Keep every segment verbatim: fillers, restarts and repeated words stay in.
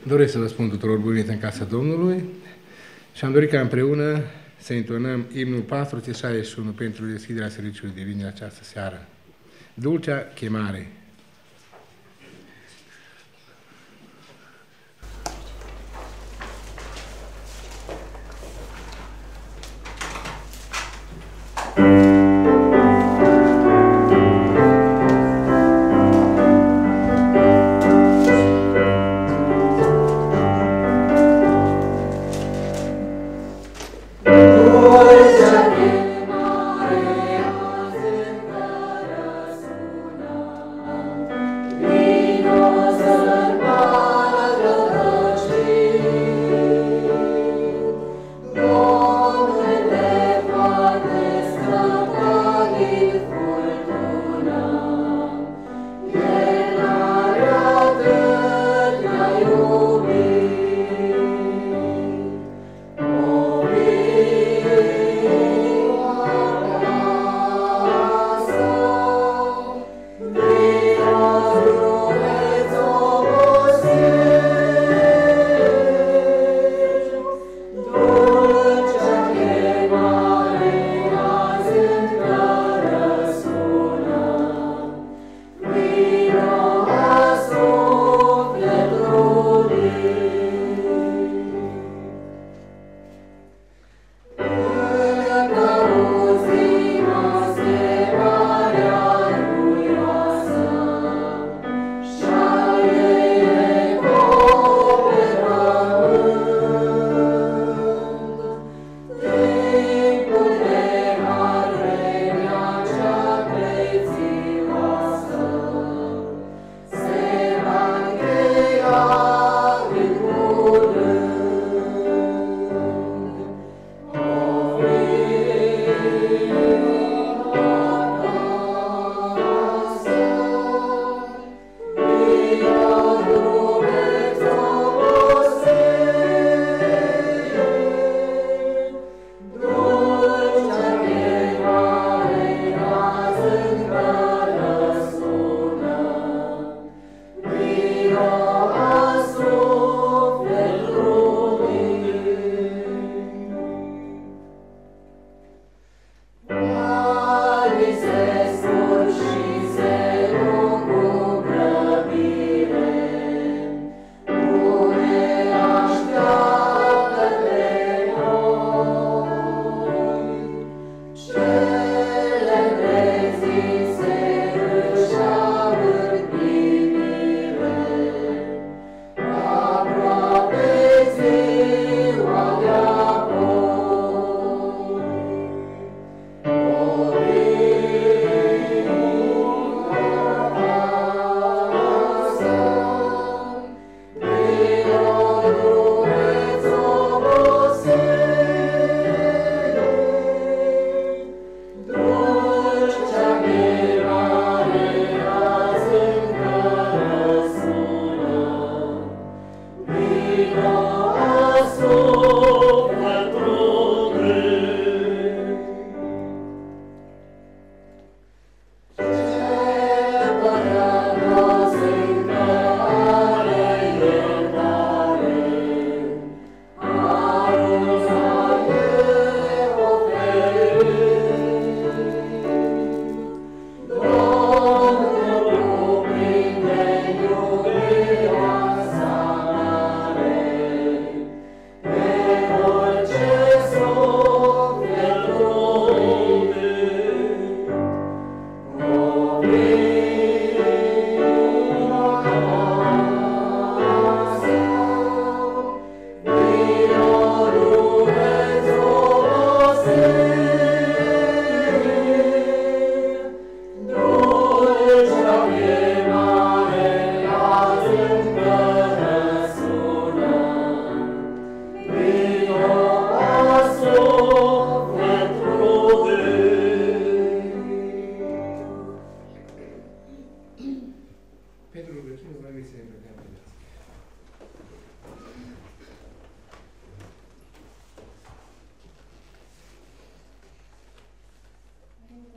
Doresc să vă spun tuturor bun venit în casa Domnului și am dorit ca împreună să intonăm imnul patru sute șaizeci și unu pentru deschiderea serviciului divin în această seară. Dulcea chemare.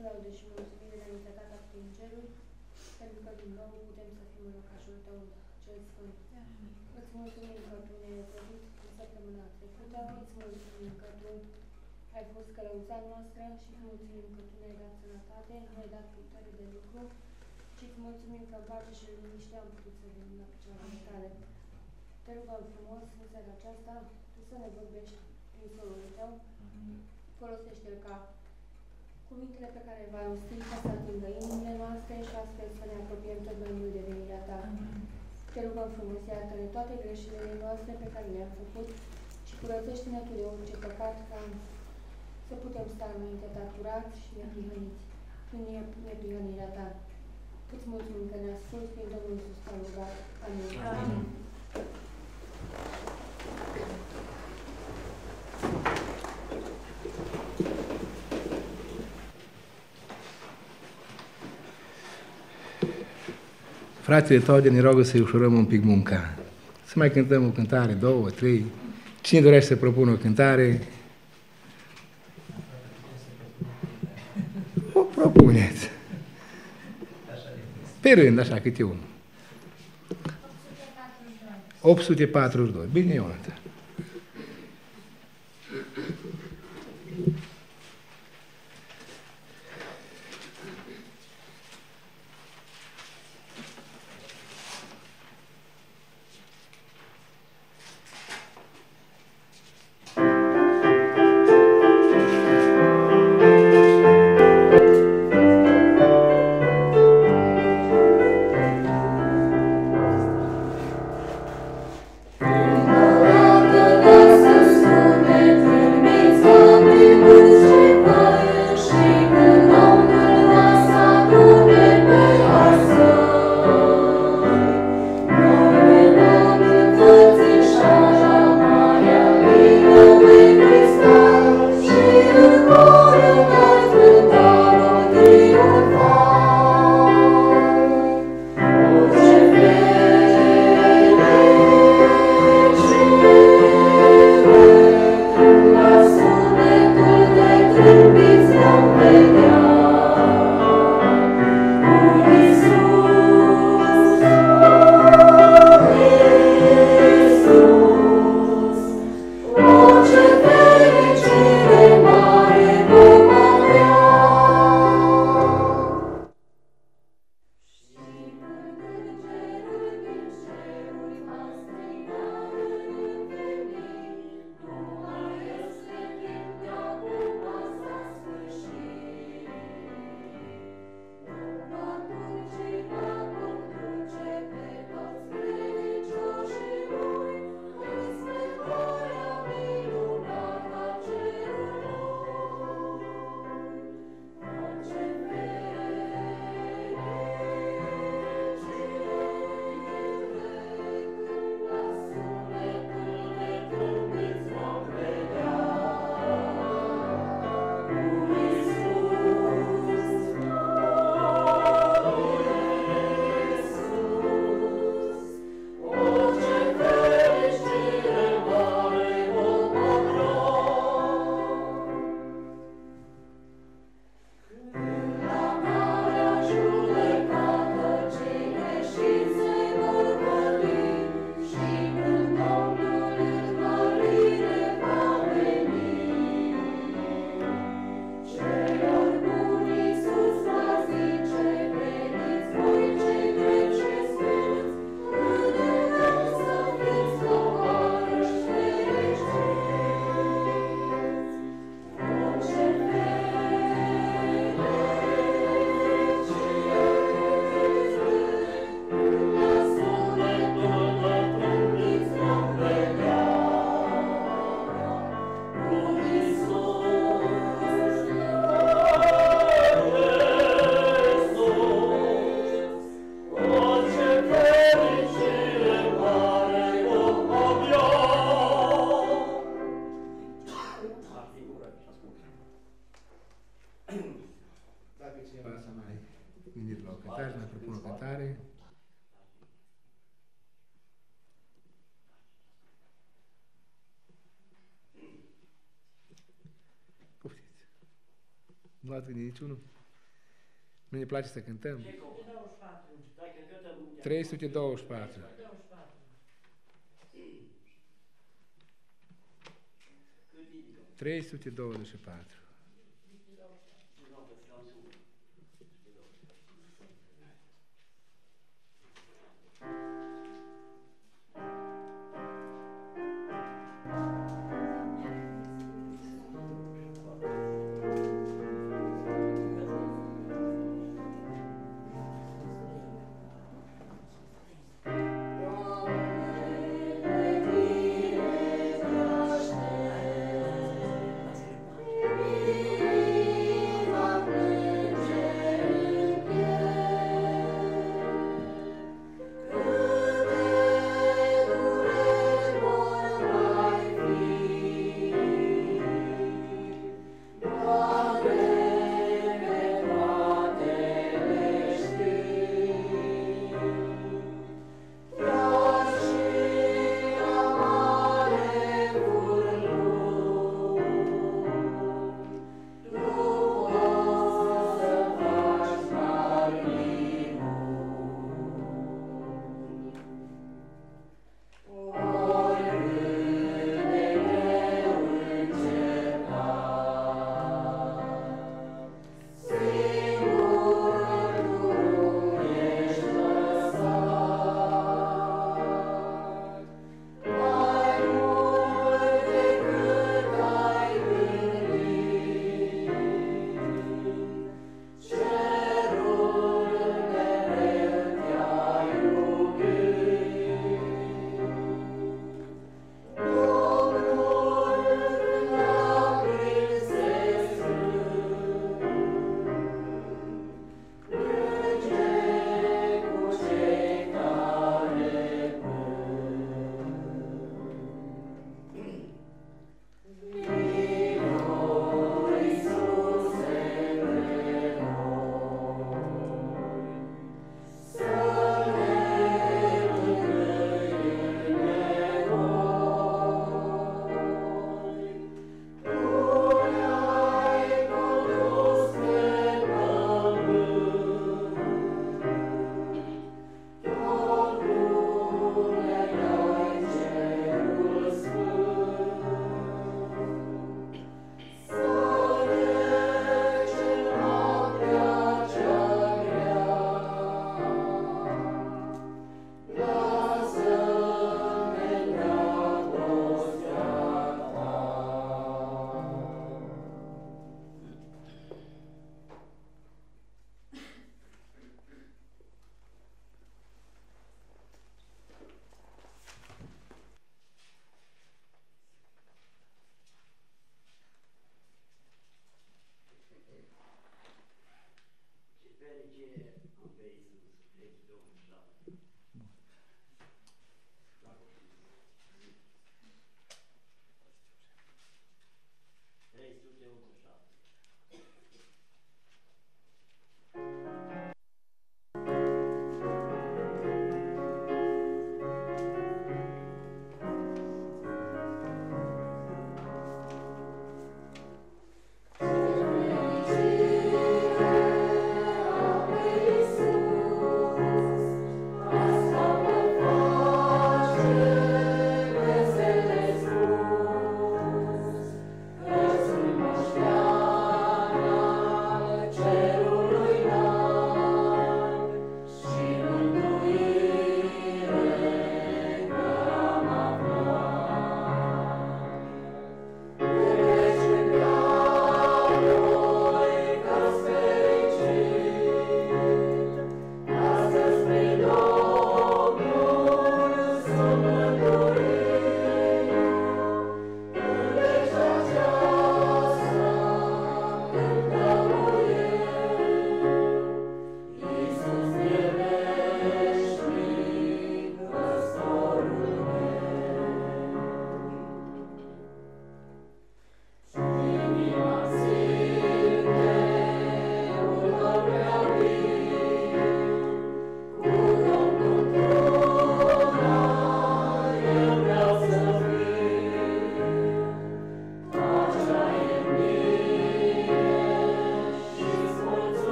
laude și mulțumire ne-ai plecat prin ceruri, pentru că din nou putem să fim în locașul Tău, cel Sfânt. Îți mulțumim că Tu ne-ai păzit în săptămâna trecută, îți mulțumim că Tu ai fost călăuța noastră și îți mulțumim că Tu ne-ai dat sănătate, ne-ai dat putere de lucru și îți mulțumim că în pace și liniște am putut să venim la picioarele Tale. Te rugăm frumos în seara aceasta Tu să ne vorbești prin solul Tău, folosește-L ca cuvintele pe care le va rosti ca să atingă inimile noastre și astfel să ne apropiem tot mai mult de venirea Ta. Te rugăm frumos, iartă-ne toate greșelile noastre pe care le-am făcut și curățește-ne Tu de orice păcat ca să putem sta înainte Ta curați și neprihăniți prin neprihănirea Ta. Îți mulțumim că ne asculți prin Domnul Iisus te-am rugat. Amin. Amin. Frații de Taude ne rogă să-i ușurăm un pic munca. Să mai cântăm o cântare, două, trei. Cine dorește să propună o cântare? O propuneți. Pe rând, așa, câte unul. opt sute patruzeci și doi. Bine, Ionata. Nu ați gândit niciunul? Nu ne place să cântăm? trei sute douăzeci și patru. trei sute douăzeci și patru. Thank you.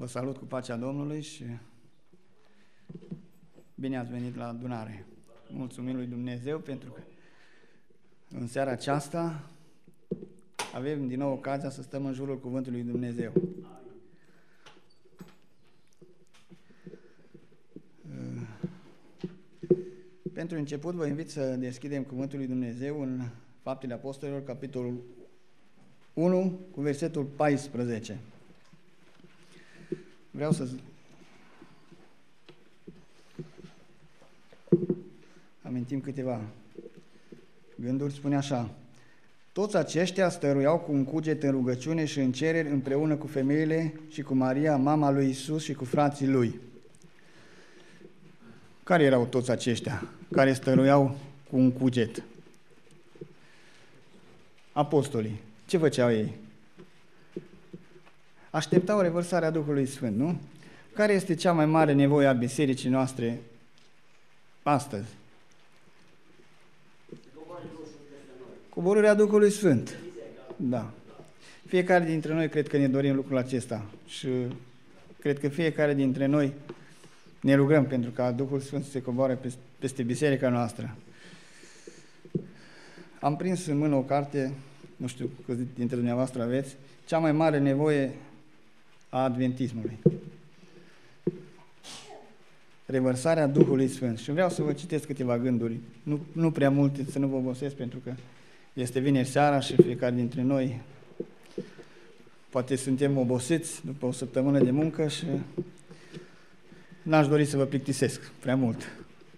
Vă salut cu pacea Domnului și bine ați venit la adunare. Mulțumim lui Dumnezeu pentru că în seara aceasta avem din nou ocazia să stăm în jurul cuvântului lui Dumnezeu. Pentru început vă invit să deschidem cuvântul lui Dumnezeu în Faptele Apostolilor, capitolul unu, cu versetul paisprezece. Vreau să amintim câteva gânduri. Spune așa: toți aceștia stăruiau cu un cuget în rugăciune și în cereri împreună cu femeile și cu Maria, mama lui Isus, și cu frații lui. Care erau toți aceștia care stăruiau cu un cuget? Apostolii. Ce făceau ei? Așteptau revărsarea Duhului Sfânt, nu? Care este cea mai mare nevoie a bisericii noastre astăzi? Coborârea Duhului Sfânt. Da. Fiecare dintre noi cred că ne dorim lucrul acesta și cred că fiecare dintre noi ne rugăm pentru ca Duhul Sfânt să se coboare peste biserica noastră. Am prins în mână o carte, nu știu câți dintre dumneavoastră aveți, cea mai mare nevoie a adventismului. Revărsarea Duhului Sfânt. Și vreau să vă citesc câteva gânduri, nu, nu prea multe, să nu vă obosesc, pentru că este vineri seara și fiecare dintre noi poate suntem obosiți după o săptămână de muncă și n-aș dori să vă plictisesc prea mult.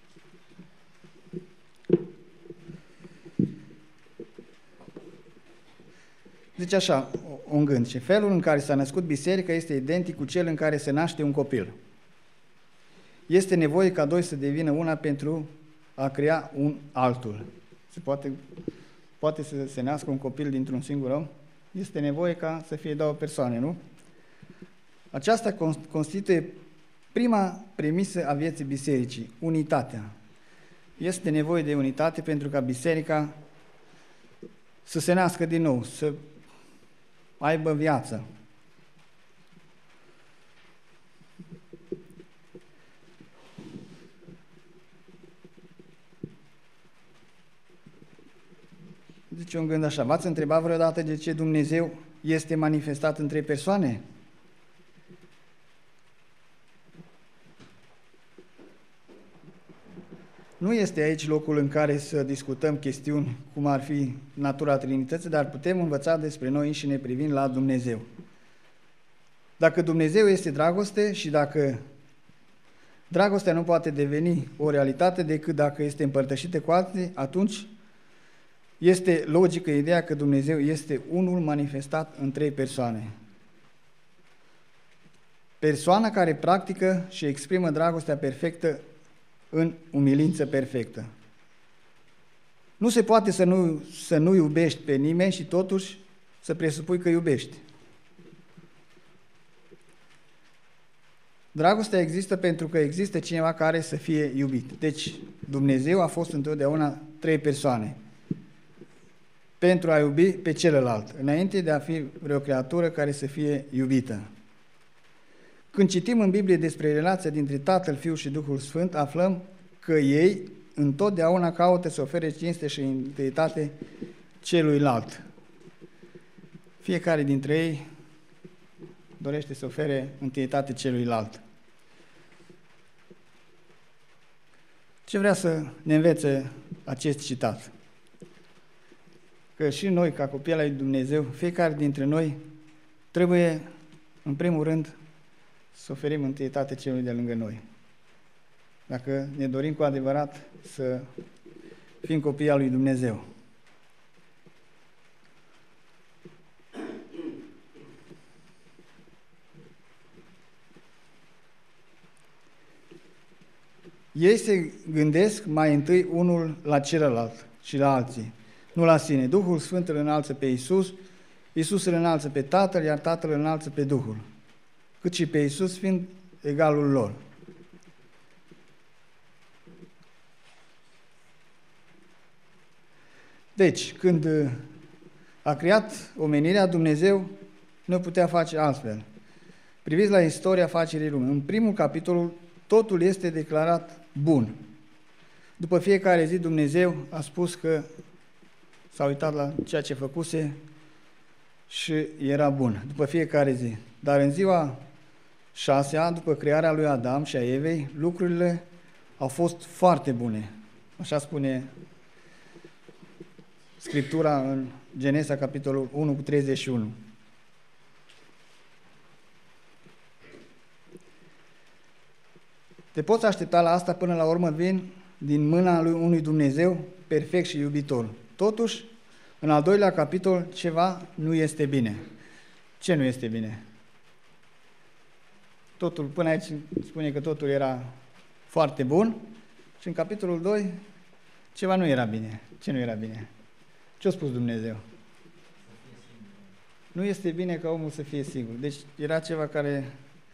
Zice așa, un gând: și felul în care s-a născut biserica este identic cu cel în care se naște un copil. Este nevoie ca doi să devină una pentru a crea un altul. Se poate, poate să se nască un copil dintr-un singur om? Este nevoie ca să fie două persoane, nu? Aceasta constituie prima premisă a vieții bisericii, unitatea. Este nevoie de unitate pentru ca biserica să se nască din nou, să aibă viață. Zice un gând așa: v-ați întrebat vreodată de ce Dumnezeu este manifestat în trei persoane? Nu este aici locul în care să discutăm chestiuni cum ar fi natura Trinității, dar putem învăța despre noi înșine privind la Dumnezeu. Dacă Dumnezeu este dragoste și dacă dragostea nu poate deveni o realitate decât dacă este împărtășită cu alții, atunci este logică ideea că Dumnezeu este unul manifestat în trei persoane. Persoana care practică și exprimă dragostea perfectă în umilință perfectă. Nu se poate să nu, să nu iubești pe nimeni și totuși să presupui că iubești. Dragostea există pentru că există cineva care să fie iubit. Deci Dumnezeu a fost întotdeauna trei persoane pentru a iubi pe celălalt, înainte de a fi vreo creatură care să fie iubită. Când citim în Biblie despre relația dintre Tatăl, Fiul și Duhul Sfânt, aflăm că ei întotdeauna caută să ofere cinste și întâietate celuilalt. Fiecare dintre ei dorește să ofere întâietate celuilalt. Ce vrea să ne învețe acest citat? Că și noi, ca copii ai lui Dumnezeu, fiecare dintre noi trebuie, în primul rând, să oferim întâietate celui de lângă noi. Dacă ne dorim cu adevărat să fim copii al lui Dumnezeu. Ei se gândesc mai întâi unul la celălalt și la alții, nu la sine. Duhul Sfânt îl înalță pe Iisus, Iisus îl înalță pe Tatăl, iar Tatăl îl înalță pe Duhul, cât și pe Iisus fiind egalul lor. Deci, când a creat omenirea, Dumnezeu nu putea face altfel. Priviți la istoria facerii lumii. În primul capitol, totul este declarat bun. După fiecare zi, Dumnezeu a spus că s-a uitat la ceea ce făcuse și era bun, după fiecare zi. Dar în ziua șasea, după crearea lui Adam și a Evei, lucrurile au fost foarte bune. Așa spune Scriptura în Genesa, capitolul unu, cu treizeci și unu. Te poți aștepta la asta, până la urmă vin din mâna lui unui Dumnezeu perfect și iubitor. Totuși, în al doilea capitol, ceva nu este bine. Ce nu este bine? Totul, până aici spune că totul era foarte bun și în capitolul doi ceva nu era bine. Ce nu era bine? Ce a spus Dumnezeu? Nu este bine ca omul să fie singur. Deci era ceva care...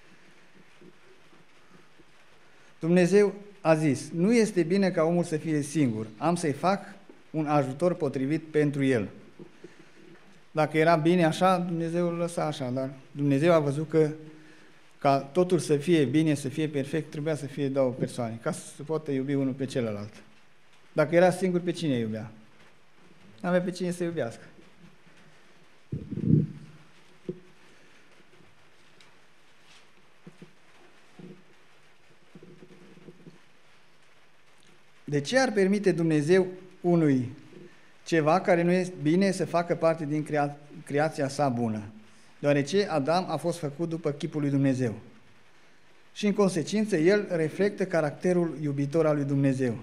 Dumnezeu a zis, nu este bine ca omul să fie singur, am să-i fac un ajutor potrivit pentru el. Dacă era bine așa, Dumnezeu îl lăsa așa, dar Dumnezeu a văzut că ca totul să fie bine, să fie perfect, trebuia să fie două persoane, ca să se poată iubi unul pe celălalt. Dacă era singur, pe cine iubea? N-avea pe cine să iubească. De ce ar permite Dumnezeu unui ceva care nu este bine să facă parte din crea- creația sa bună? Deoarece Adam a fost făcut după chipul lui Dumnezeu. Și în consecință, el reflectă caracterul iubitor al lui Dumnezeu.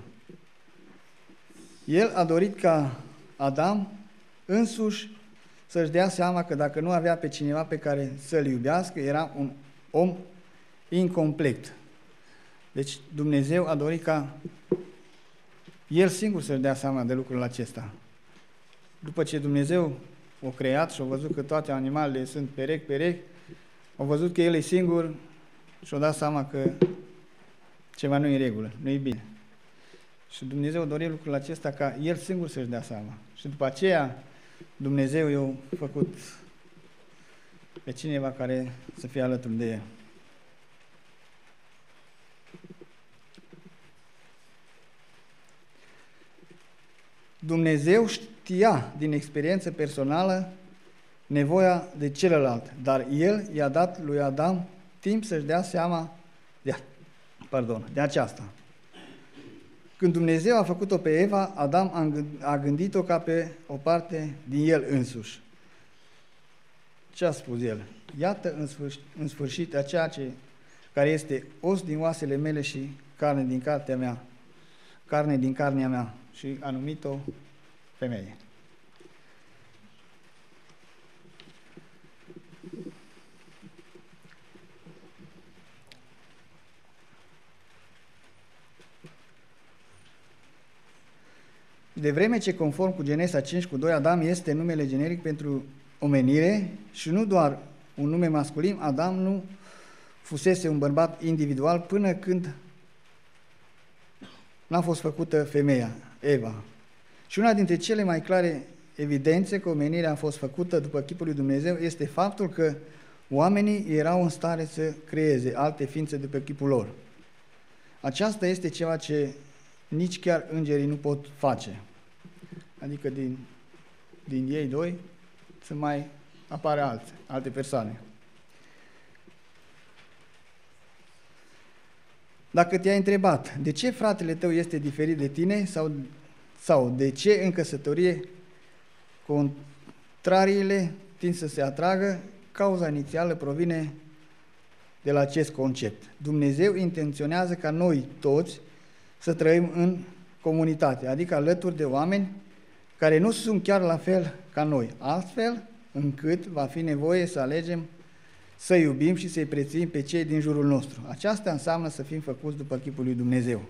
El a dorit ca Adam însuși să-și dea seama că dacă nu avea pe cineva pe care să-l iubească, era un om incomplet. Deci Dumnezeu a dorit ca el singur să-și dea seama de lucrul acesta. După ce Dumnezeu o creat și a văzut că toate animalele sunt perechi, perechi, a văzut că el e singur și a dat seama că ceva nu e în regulă, nu e bine. Și Dumnezeu a dorit lucrul acesta ca el singur să-și dea seama. Și după aceea Dumnezeu i-a făcut pe cineva care să fie alături de el. Dumnezeu știa din experiență personală nevoia de celălalt, dar El i-a dat lui Adam timp să-și dea seama de, pardon, de aceasta. Când Dumnezeu a făcut-o pe Eva, Adam a gândit-o ca pe o parte din el însuși. Ce a spus el? Iată în sfârșit, în sfârșit aceea ce, care este os din oasele mele și carne din cartea mea, carne din carnea mea, și a numit-o femeie. De vreme ce, conform cu Genesa cinci cu doi, Adam este numele generic pentru omenire și nu doar un nume masculin, Adam nu fusese un bărbat individual până când n-a fost făcută femeia, Eva. Și una dintre cele mai clare evidențe că omenirea a fost făcută după chipul lui Dumnezeu este faptul că oamenii erau în stare să creeze alte ființe după chipul lor. Aceasta este ceva ce nici chiar îngerii nu pot face. Adică din, din ei doi să mai apare alte, alte persoane. Dacă te-ai întrebat de ce fratele tău este diferit de tine sau, sau de ce în căsătorie contrariile tind să se atragă, cauza inițială provine de la acest concept. Dumnezeu intenționează ca noi toți să trăim în comunitate, adică alături de oameni care nu sunt chiar la fel ca noi, astfel încât va fi nevoie să alegem să iubim și să-i prețuim pe cei din jurul nostru. Aceasta înseamnă să fim făcuți după chipul lui Dumnezeu.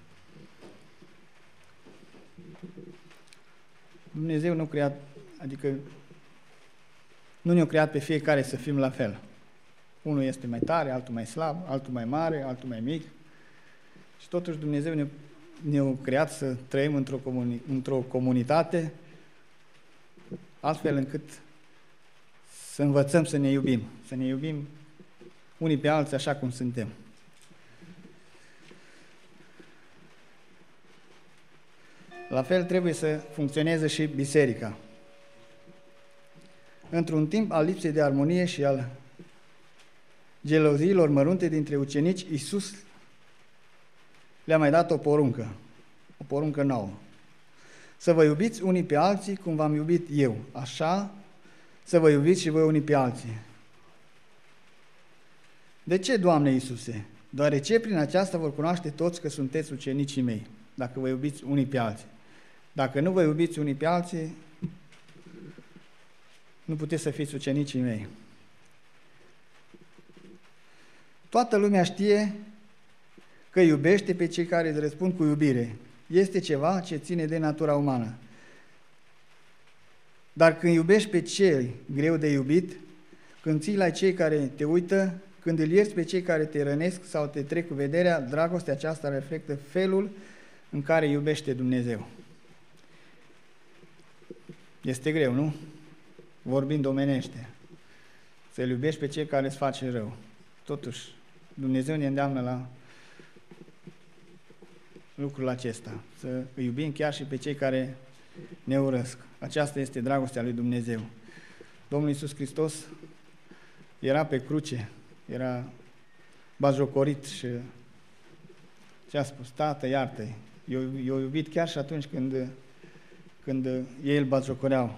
Dumnezeu nu a creat, adică nu ne-a creat pe fiecare să fim la fel. Unul este mai tare, altul mai slab, altul mai mare, altul mai mic. Și totuși Dumnezeu ne-a, ne-a creat să trăim într-o, comuni, într-o comunitate astfel încât să învățăm să ne iubim, să ne iubim unii pe alții așa cum suntem. La fel trebuie să funcționeze și biserica. Într-un timp al lipsei de armonie și al geloziilor mărunte dintre ucenici, Iisus le-a mai dat o poruncă, o poruncă nouă. Să vă iubiți unii pe alții cum v-am iubit eu, așa să vă iubiți și voi unii pe alții. De ce, Doamne Iisuse? Deoarece prin aceasta vor cunoaște toți că sunteți ucenicii mei, dacă vă iubiți unii pe alții. Dacă nu vă iubiți unii pe alții, nu puteți să fiți ucenicii mei. Toată lumea știe că iubește pe cei care îți răspund cu iubire. Este ceva ce ține de natura umană. Dar când iubești pe cei greu de iubit, când ții la cei care te uită, când îl ierți pe cei care te rănesc sau te trec cu vederea, dragostea aceasta reflectă felul în care iubește Dumnezeu. Este greu, nu? Vorbind omenește. Să-L iubești pe cei care îți face rău. Totuși, Dumnezeu ne îndeamnă la lucrul acesta. Să îi iubim chiar și pe cei care ne urăsc. Aceasta este dragostea lui Dumnezeu. Domnul Iisus Hristos era pe cruce, era batjocorit și ce a spus? Tată, iartă-i. Eu, eu iubit chiar și atunci când, când ei îl batjocoreau.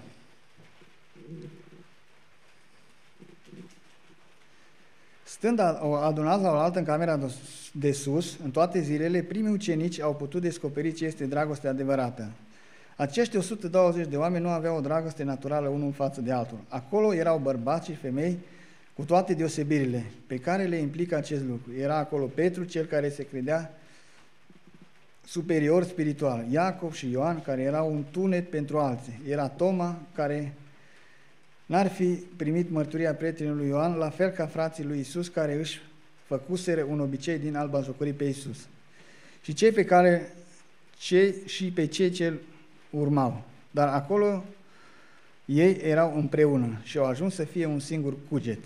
Stând adunați la oaltă în camera de sus, în toate zilele, primii ucenici au putut descoperi ce este dragostea adevărată. Acești o sută douăzeci de oameni nu aveau o dragoste naturală unul față de altul. Acolo erau bărbați și femei cu toate deosebirile pe care le implică acest lucru. Era acolo Petru, cel care se credea superior spiritual, Iacov și Ioan, care erau un tunet pentru alții. Era Toma, care n-ar fi primit mărturia prietenului lui Ioan, la fel ca frații lui Iisus, care își făcuseră un obicei din a batjocori pe Iisus. Și cei pe care cei și pe cei ce urmau. Dar acolo ei erau împreună și au ajuns să fie un singur cuget.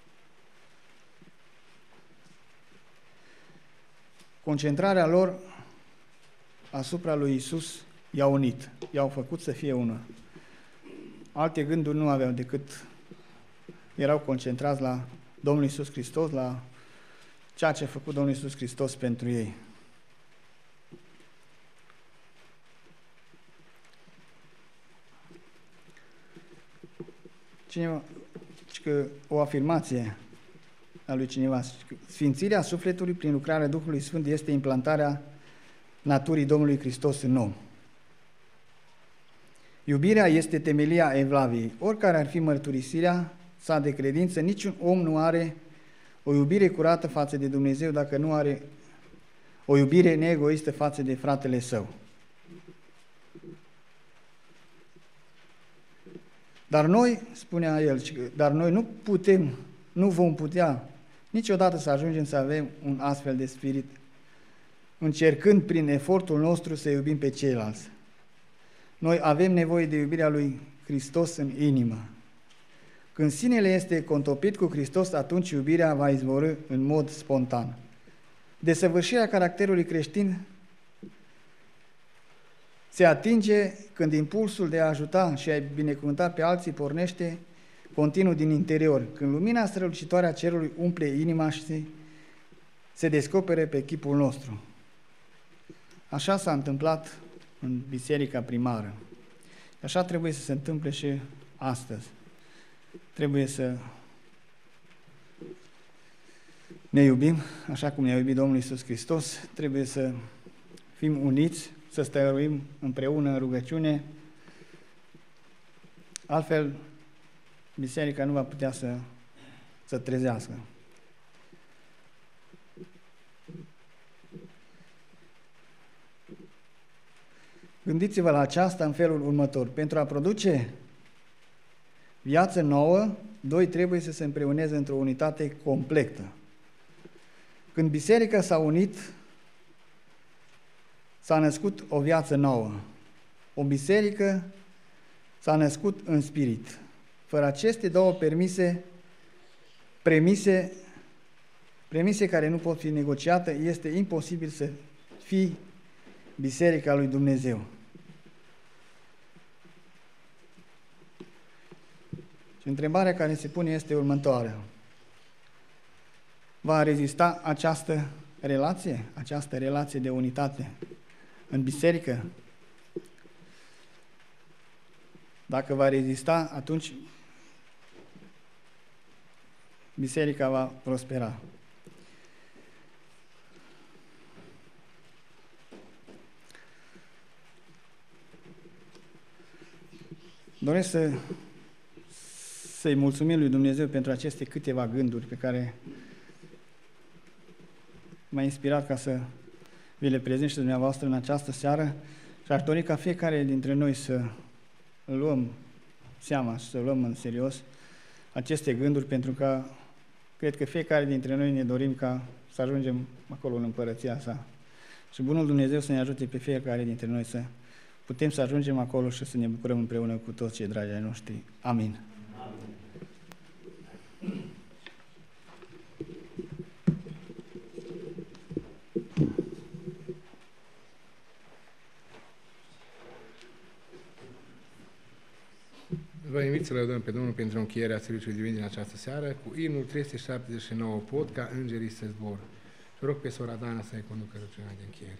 Concentrarea lor asupra lui Iisus i-a unit, i-au făcut să fie una. Alte gânduri nu aveau decât erau concentrați la Domnul Iisus Hristos, la ceea ce a făcut Domnul Iisus Hristos pentru ei. Cineva, că o afirmație a lui cineva, sfințirea sufletului prin lucrarea Duhului Sfânt este implantarea naturii Domnului Hristos în om. Iubirea este temelia evlaviei. Oricare ar fi mărturisirea sa de credință, niciun om nu are o iubire curată față de Dumnezeu dacă nu are o iubire neegoistă față de fratele său. Dar noi, spunea el, dar noi nu putem, nu vom putea niciodată să ajungem să avem un astfel de spirit, încercând prin efortul nostru să iubim pe ceilalți. Noi avem nevoie de iubirea lui Hristos în inimă. Când sinele este contopit cu Hristos, atunci iubirea va izvorî în mod spontan. Desăvârșirea caracterului creștin se atinge când impulsul de a ajuta și a binecuvânta pe alții pornește continuu din interior, când lumina strălucitoare a cerului umple inima și se, se descopere pe chipul nostru. Așa s-a întâmplat în biserica primară. Așa trebuie să se întâmple și astăzi. Trebuie să ne iubim, așa cum ne-a iubit Domnul Iisus Hristos, trebuie să fim uniți, să stăruim împreună în rugăciune, altfel biserica nu va putea să, să trezească. Gândiți-vă la aceasta în felul următor. Pentru a produce viață nouă, doi trebuie să se împreuneze într-o unitate completă. Când biserica s-a unit, s-a născut o viață nouă. O biserică s-a născut în spirit. Fără aceste două permise, premise, premise care nu pot fi negociate, este imposibil să fii Biserica lui Dumnezeu. Și întrebarea care se pune este următoarea. Va rezista această relație, această relație de unitate în biserică? Dacă va rezista, atunci biserica va prospera. Doresc să, să-i mulțumim lui Dumnezeu pentru aceste câteva gânduri pe care m-a inspirat ca să vi le prezint și dumneavoastră în această seară și aș dori ca fiecare dintre noi să luăm seama și să luăm în serios aceste gânduri, pentru că cred că fiecare dintre noi ne dorim ca să ajungem acolo în împărăția sa. Și bunul Dumnezeu să ne ajute pe fiecare dintre noi să putem să ajungem acolo și să ne bucurăm împreună cu toți cei dragi ai noștri. Amin. Vă invit să lăudăm pe Domnul pentru încheierea serviciului divin din această seară cu imnul trei sute șaptezeci și nouă, Pot ca îngerii să zbor. Și rog pe sora Dana să-i conducă rugăciunea de încheiere.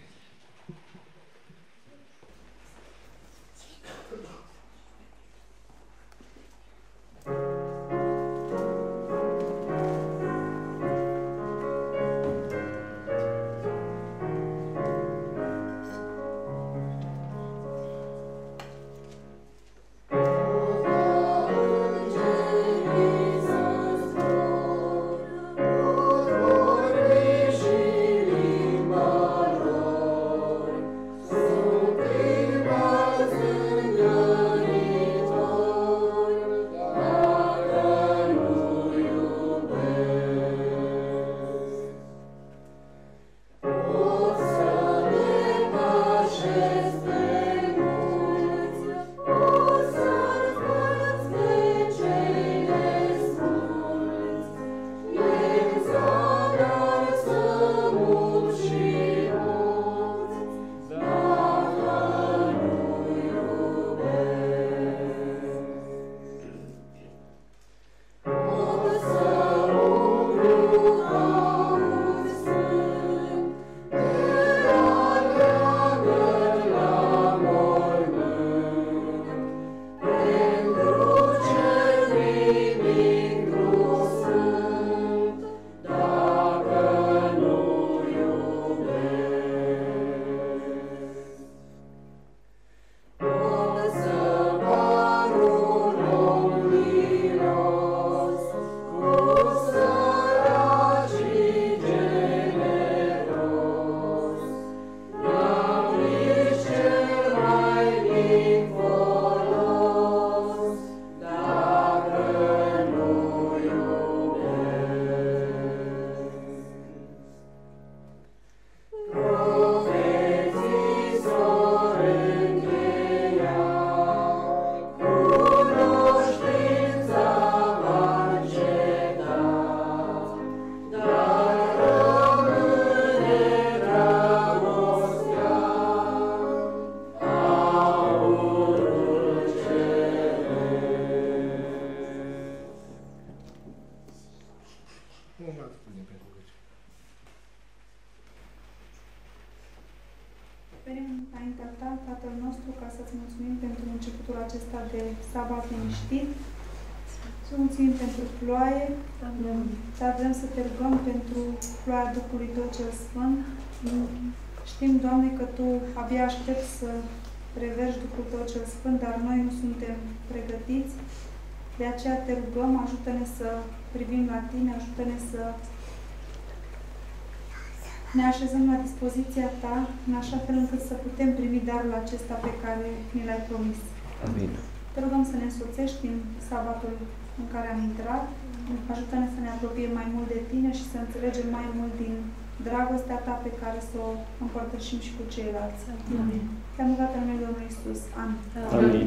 Venim înaintea ta, Tatăl nostru, ca să-ți mulțumim pentru începutul acesta de sabat liniștit. Să mulțumim pentru ploaie, dar vrem să te rugăm pentru ploaia Duhului Tău cel Sfânt. Știm, Doamne, că Tu abia aștepți să reverși Duhul Tău cel Sfânt, dar noi nu suntem pregătiți. De aceea te rugăm, ajută-ne să privim la Tine, ajută-ne să ne așezăm la dispoziția Ta, în așa fel încât să putem primi darul acesta pe care ni l-ai promis. Amin. Te rugăm să ne însoțești în sabatul în care am intrat, ajută-ne să ne apropiem mai mult de Tine și să înțelegem mai mult din dragostea Ta pe care să o împărtășim și cu ceilalți. Amin. Te-am rugat în numele Domnului Iisus. Amin. Amin.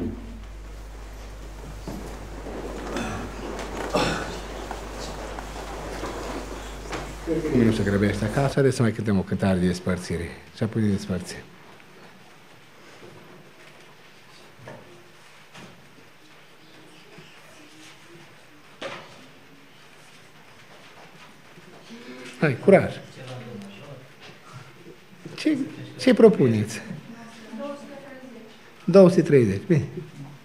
Cum nu se grăbește acasă, haideți să mai cântăm o cântare de despărțire. Și apoi de despărțire. Hai, curaj! Ce, ce propuneți? două sute treizeci. Bine.